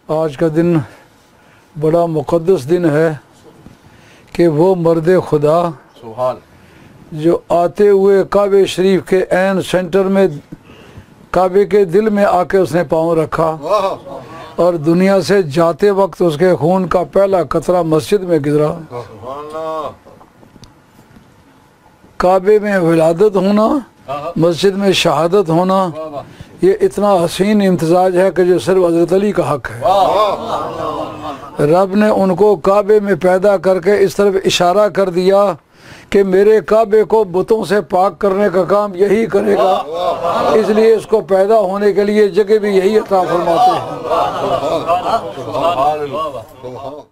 आज का दिन बड़ा मुक़द्दस दिन है कि वो मर्द खुदा जो आते हुए काबे शरीफ के ऐन सेंटर में काबे के दिल में आके उसने पाँव रखा और दुनिया से जाते वक्त उसके खून का पहला कतरा मस्जिद में गिरा। काबे में विलादत होना, मस्जिद में शहादत होना, ये इतना हसीन इम्तिजाज है कि जो सिर्फ हज़रत अली का हक है। रब ने उनको काबे में पैदा करके इस तरफ इशारा कर दिया कि मेरे काबे को बुतों से पाक करने का काम यही करेगा, इसलिए इसको पैदा होने के लिए जगह भी यही अता फरमाते हैं।